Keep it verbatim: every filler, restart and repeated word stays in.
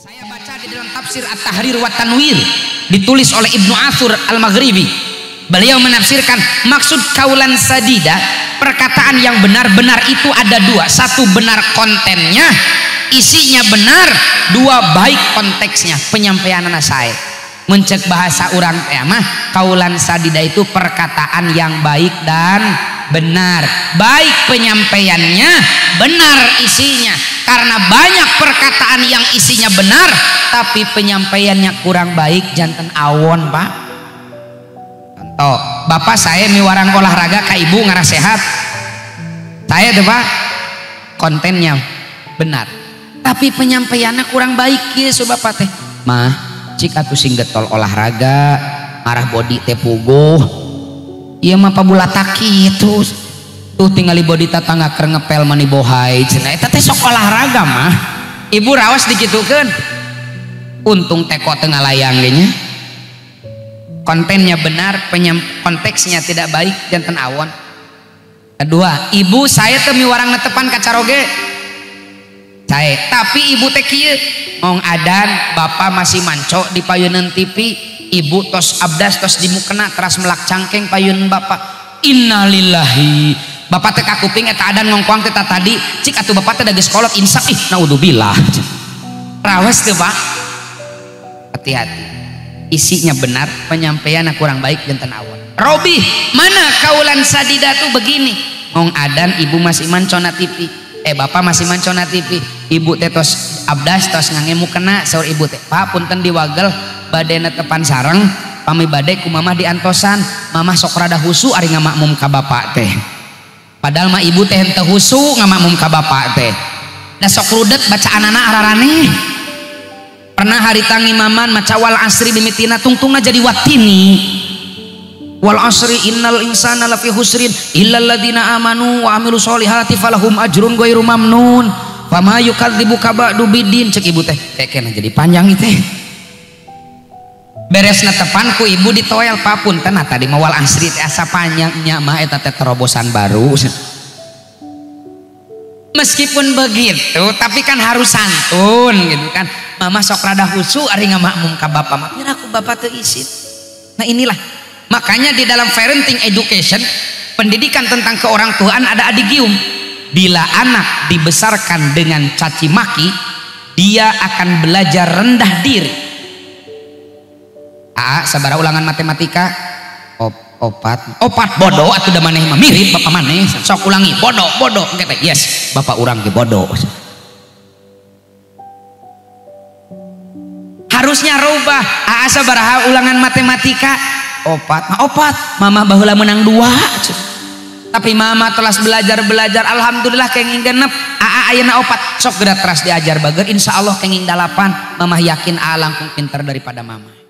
Saya baca di dalam tafsir At-Tahrir wa Tanwir ditulis oleh Ibnu Athur Al-Maghribi. Beliau menafsirkan maksud kaulan sadida, perkataan yang benar-benar itu ada dua. Satu, benar kontennya, isinya benar. Dua, baik konteksnya, penyampaian anak saya. Mencek bahasa orang teh mah kaulan sadida itu perkataan yang baik dan benar. Baik penyampaiannya, benar isinya. Karena banyak perkataan yang isinya benar tapi penyampaiannya kurang baik, jantan awon pak. Contoh, bapak saya miwarang olahraga ka ibu ngarah sehat, saya tuh pak kontennya benar tapi penyampaiannya kurang baik ya so bapak teh mah cik atuh sing getol olahraga ngarah body teh puguh iya mah pabulataki itu tuh tinggali body tatangga keur ngepel mani bohai cenah eta teh sok olahraga mah ibu raos dikitukeun untung teko teu ngalayang ge nya. Kontennya benar, konteksnya tidak baik, jantan awon. Kedua, ibu saya teu miwarang netepan kacaroge saya, tapi ibu teh kieu ngong adan bapak masih manco di payeuneun T V, ibu tos abdas tos dimukena teras melak cangkeng payeuneun bapak. Innalillahi, bapak teh kakuping eta adan ngongkoang teh tadi cik atuh bapak teh da geus kolot insaf ih naudzubillah. Rawas teu pak, hati-hati, isinya benar, penyampaiannya kurang baik, jantan awon. Robi, mana kaulan sadida tuh begini ngong adan ibu masih mancona T V, eh bapak masih mancona T V, ibu tetos abdas tos ngangemu kena saur ibu teh pak punten diwagel badai netepan sareng pami badai ku mamah diantosan mamah sok rada husu ari ngamakmum ka bapak teh padahal mah ibu teh henteu husu ngamakmum ka bapak teh da sok rudet bacaan anak ararane. Pernah hari tangi maman maca wal asri mimitina tungtungna jadi watini wal asri innal insana lafi husrin illal ladzina amanu wa amilu sholihati falahum ajrun ghairu mamnun fama yukadzibuka ba'du biddin. Cek ibu teh kekena jadi panjang itu teh beres netepanku ibu ditoel papunten tadi mah wal asri teh asa panjangnya mah eta teh terobosan baru. Meskipun begitu tapi kan harus santun gitu kan, mama sok rada husu ari ngamakmum ka bapak mah piraku bapak teu isin. Nah inilah makanya di dalam parenting education, pendidikan tentang keorangtuaan ada adigium. Bila anak dibesarkan dengan caci maki, dia akan belajar rendah diri. Aa sabaraha ulangan matematika opat opat bodoh atuh da maneh mah mirip bapak maneh sok ulangi bodoh bodoh engke yes bapak urang ge bodoh. Harusnya rubah aa sabaraha ulangan matematika opat mah opat mama baheula menang dua tapi mama telah belajar belajar alhamdulillah kenging genep aa ayeuna opat sok geura teras diajar bager insyaallah kenging dalapan mama yakin aa langkung pinter daripada mama.